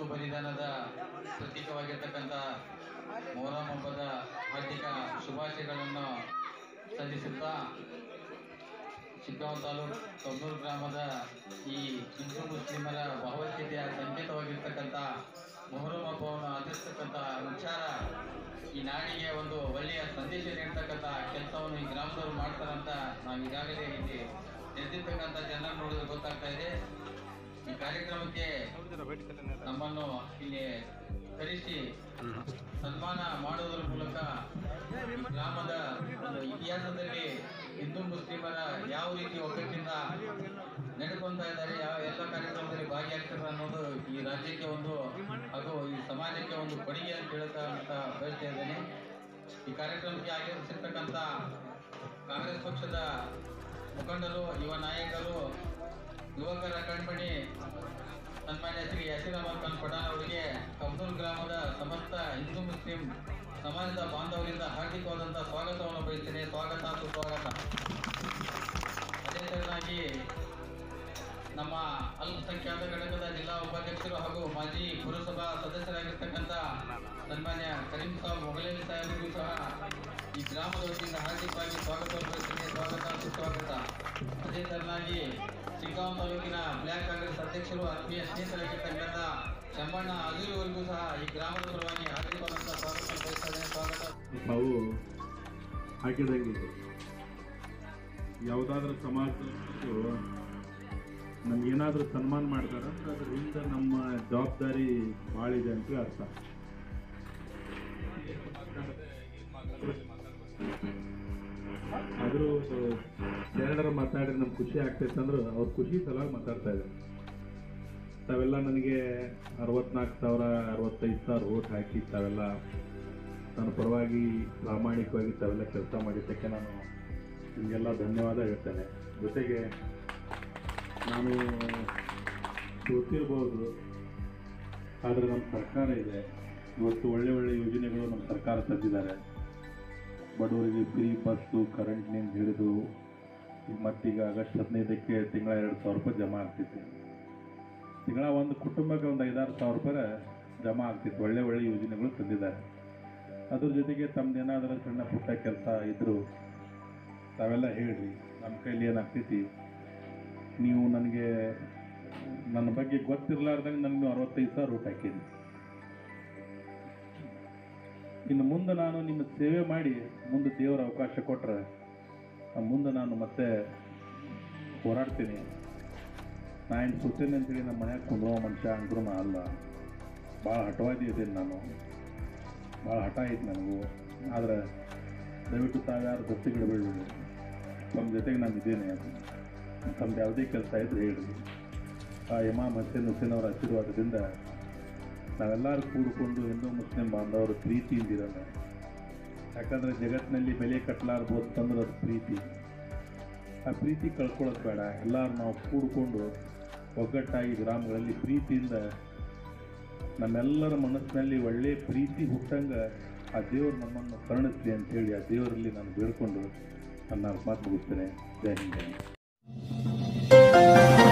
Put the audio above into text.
ಮತ್ತು ಬಲಿದಾನದ ಪ್ರತೀಕವಾಗಿರ್ತಕ್ಕಂಥ ಮೊಹರಂ ಹಬ್ಬದ ಹಾರ್ದಿಕ ಶುಭಾಶಯಗಳನ್ನು ಸಲ್ಲಿಸುತ್ತಾ ಚಿಕ್ಕಗಾಂವ್ ತಾಲೂಕು ಕಬ್ಬೂರು ಗ್ರಾಮದ ಈ ಹಿಂದೂ ಮುಸ್ಲಿಮರ ಭಾವೈಕ್ಯತೆಯ ಸಂಕೇತವಾಗಿರ್ತಕ್ಕಂಥ ಮೊಹರಂ ಹಬ್ಬವನ್ನು ಆಚರಿಸ್ತಕ್ಕಂಥ ವಿಚಾರ ಈ ನಾಡಿಗೆ ಒಂದು ಒಳ್ಳೆಯ ಸಂದೇಶ ನೀಡ್ತಕ್ಕಂಥ ಕೆಲಸವನ್ನು ಈ ಗ್ರಾಮದವರು ಮಾಡ್ತಾರಂತ ನಾವು ಈಗಾಗಲೇ ಇಲ್ಲಿ ನೆರೆದಿರ್ತಕ್ಕಂಥ ಜನರನ್ನು ನೋಡಿದ್ರೆ ಗೊತ್ತಾಗ್ತಾ ಇದೆ. ಈ ಕಾರ್ಯಕ್ರಮಕ್ಕೆ ನಮ್ಮನ್ನು ಇಲ್ಲಿ ಕರೆಸಿ ಸನ್ಮಾನ ಮಾಡುವುದರ ಮೂಲಕ ಈ ಗ್ರಾಮದ ಒಂದು ಇತಿಹಾಸದಲ್ಲಿ ಹಿಂದೂ ಮುಸ್ಲಿಮರ ಯಾವ ರೀತಿ ಒಗ್ಗಟ್ಟಿಂದ ನಡೆದುಕೊಂತಾ ಇದ್ದಾರೆ, ಯಾವ ಎಲ್ಲ ಕಾರ್ಯಕ್ರಮದಲ್ಲಿ ಭಾಗಿಯಾಗ್ತಾರೆ ಅನ್ನೋದು ಈ ರಾಜ್ಯಕ್ಕೆ ಒಂದು ಹಾಗೂ ಈ ಸಮಾಜಕ್ಕೆ ಒಂದು ಕೊಡುಗೆ ಅಂತ ಹೇಳ್ತಾ ಅಂತ ಬಯಸ್ತಾ ಇದ್ದೇನೆ. ಈ ಕಾರ್ಯಕ್ರಮಕ್ಕೆ ಆಗಮಿಸಿರ್ತಕ್ಕಂಥ ಕಾಂಗ್ರೆಸ್ ಪಕ್ಷದ ಮುಖಂಡರು, ಯುವ ನಾಯಕರು, ಯುವಕರ ಕಣ್ಮಣಿ ಸನ್ಮಾನ್ಯ ಶ್ರೀ ಯಾಸೀರ್ ಅಹಮದ್ ಖಾನ್ ಪಠಾಣ್ ಅವರಿಗೆ ಕಬ್ಬೂರು ಗ್ರಾಮದ ಸಮಸ್ತ ಹಿಂದೂ ಮುಸ್ಲಿಂ ಸಮಾಜದ ಬಾಂಧವರಿಂದ ಹಾರ್ದಿಕವಾದಂಥ ಸ್ವಾಗತವನ್ನು ಬಯಸ್ತೇನೆ. ಸ್ವಾಗತ ಸುಸ್ವಾಗತ. ಅದೇ ತರನಾಗಿ ನಮ್ಮ ಅಲ್ಪಸಂಖ್ಯಾತ ಘಟಕದ ಜಿಲ್ಲಾ ಉಪಾಧ್ಯಕ್ಷರು ಹಾಗೂ ಮಾಜಿ ಪುರಸಭಾ ಸದಸ್ಯರಾಗಿರ್ತಕ್ಕಂಥ ಸನ್ಮಾನ್ಯ ಕರೀಂ ಸಾಬ್ ಮೊಗಲೇಲಿ ಸಾಹೇಬರಿಗೂ ಸಹ ಈ ಗ್ರಾಮದ ವತಿಯಿಂದ ಹಾರ್ದಿಕವಾಗಿ ಸ್ವಾಗತವನ್ನು ಬಯಸ್ತೇನೆ. ಸ್ವಾಗತ ಸುಸ್ವಾಗತ. ಅದೇ ತರನಾಗಿ ಚಿಕ್ಕಗಾಂವ್ ತಾಲೂಕಿನ ಬ್ಲಾಕ್ ಕಾಂಗ್ರೆಸ್ ಅಧ್ಯಕ್ಷರು, ಆತ್ಮೀಯ ಸ್ನೇಹಿತರಾಗಿರ್ತಕ್ಕಂಥ ಶಂಬಣ್ಣ ಅಜೂರಿವರೆಗೂ ಸಹ ಈ ಗ್ರಾಮದ ಪರವಾಗಿ ಹಾರ್ದಿಕವಾದಂಥ ಸ್ವಾಗತ ಬಯಸ್ತೇನೆ. ಸ್ವಾಗತ. ನಾವು ಹಾಕಿದಂಗೆ ಯಾವುದಾದ್ರೂ ಸಮಾಜದವರು ನಮ್ಗೇನಾದರೂ ಸನ್ಮಾನ ಮಾಡ್ತಾರೆ ಅಂದ್ರೆ ಅದರಿಂದ ನಮ್ಮ ಜವಾಬ್ದಾರಿ ಭಾಳ ಇದೆ ಅಂತ ಅರ್ಥ. ಆದರೂ ಎರಡರ ಮಾತಾಡಿದ್ರೆ ನಮ್ಗೆ ಖುಷಿ ಆಗ್ತೈತೆ ಅಂದ್ರೆ ಅವ್ರ ಖುಷಿ ಸಲುವಾಗಿ ಮಾತಾಡ್ತಾ ಇದ್ದಾರೆ. ತಾವೆಲ್ಲ ನನಗೆ 64,000 65,000 ಓಟ್ ಹಾಕಿ ತಾವೆಲ್ಲ ನನ್ನ ಪರವಾಗಿ ಪ್ರಾಮಾಣಿಕವಾಗಿ ತಾವೆಲ್ಲ ಕೆಲಸ ಮಾಡಿದ್ದಕ್ಕೆ ನಾನು ನಿಮಗೆಲ್ಲ ಧನ್ಯವಾದ ಹೇಳ್ತೇನೆ. ಜೊತೆಗೆ ನಾನು ಸೋತಿರ್ಬೋದು, ಆದರೆ ನಮ್ಮ ಸರ್ಕಾರ ಇದೆ. ಇವತ್ತು ಒಳ್ಳೆ ಒಳ್ಳೆ ಯೋಜನೆಗಳು ನಮ್ಮ ಸರ್ಕಾರ ತಂದಿದ್ದಾರೆ. ಬಡವರಿಗೆ ಫ್ರೀ ಬಸ್ಸು, ಕರೆಂಟ್ನಿಂದ ಹಿಡಿದು ಮತ್ತೀಗ ಆಗಸ್ಟ್ 15ಕ್ಕೆ ತಿಂಗಳ 2,000 ರೂಪಾಯಿ ಜಮಾ ಆಗ್ತಿತ್ತು. ತಿಂಗಳ ಒಂದು ಕುಟುಂಬಕ್ಕೆ ಒಂದು 5,000-6,000 ರೂಪಾಯಿ ಜಮಾ ಆಗ್ತಿತ್ತು. ಒಳ್ಳೆ ಒಳ್ಳೆ ಯೋಜನೆಗಳು ತಂದಿದ್ದಾರೆ. ಅದ್ರ ಜೊತೆಗೆ ತಮ್ಮದೇನಾದರೂ ಸಣ್ಣ ಪುಟ್ಟ ಕೆಲಸ ಇದ್ದರೂ ತಾವೆಲ್ಲ ಹೇಳ್ರಿ, ನಮ್ಮ ಕೈಲಿ ಏನಾಗ್ತೈತಿ. ನೀವು ನನಗೆ ನನ್ನ ಬಗ್ಗೆ ಗೊತ್ತಿರಲಾರ್ದಂಗೆ ನನಗೆ 65,000 ಓಟ್ ಹಾಕಿರಿ. ಇನ್ನು ಮುಂದೆ ನಾನು ನಿಮ್ಮ ಸೇವೆ ಮಾಡಿ ಮುಂದೆ ದೇವರ ಅವಕಾಶ ಕೊಟ್ಟರೆ ಮುಂದೆ ನಾನು ಮತ್ತೆ ಹೋರಾಡ್ತೀನಿ. ನಾನು ಸುತ್ತೇನೆ ಅಂತೇಳಿ ನಮ್ಮ ಮನ್ಯಾಗ ಕುಂದ್ರುವ ಮನುಷ್ಯ ಅಂದ್ರೂ ಅಲ್ಲ. ಭಾಳ ಹಠವಾದಿ ಇದ್ದೀನಿ ನಾನು, ಭಾಳ ಹಠ ಐತಿ ನನಗೂ. ಆದರೆ ದಯವಿಟ್ಟು ತಾವ್ಯಾರು ದತ್ತಿಗಿಡಬೇಡಿ, ತಮ್ಮ ಜೊತೆಗೆ ನಾನು ಇದ್ದೇನೆ. ತಮ್ಮದು ಯಾವುದೇ ಕೆಲಸ ಇದ್ರೆ ಹೇಳಿ. ಆ ಇಮಾಮ್ ಹುಸೇನ್ ಅವರ ಆಶೀರ್ವಾದದಿಂದ ನಾವೆಲ್ಲರೂ ಕೂಡಿಕೊಂಡು ಹಿಂದೂ ಮುಸ್ಲಿಂ ಬಾಂಧವರು ಪ್ರೀತಿಯಿಂದಿರೋಣ. ಯಾಕಂದರೆ ಜಗತ್ತಿನಲ್ಲಿ ಬೆಲೆ ಕಟ್ಟಲಾರ್ಬೋದು ತಂದ್ರೆ ಅದು ಪ್ರೀತಿ. ಆ ಪ್ರೀತಿ ಕಳ್ಕೊಳ್ಳೋದು ಬೇಡ. ಎಲ್ಲರೂ ನಾವು ಕೂಡಿಕೊಂಡು ಒಗ್ಗಟ್ಟಾಗಿ ಗ್ರಾಮಗಳಲ್ಲಿ ಪ್ರೀತಿಯಿಂದ ನಮ್ಮೆಲ್ಲರ ಮನಸ್ಸಿನಲ್ಲಿ ಒಳ್ಳೆಯ ಪ್ರೀತಿ ಹುಟ್ಟಂಗೆ ಆ ದೇವರು ನಮ್ಮನ್ನು ಕರುಣಿಸಲಿ ಅಂತೇಳಿ ಆ ದೇವರಲ್ಲಿ ನಾನು ಬೇಡ್ಕೊಂಡು ನನ್ನ ಮಾತು ಮುಗಿಸ್ತೇನೆ. ಜೈ ಹಿಂದ್.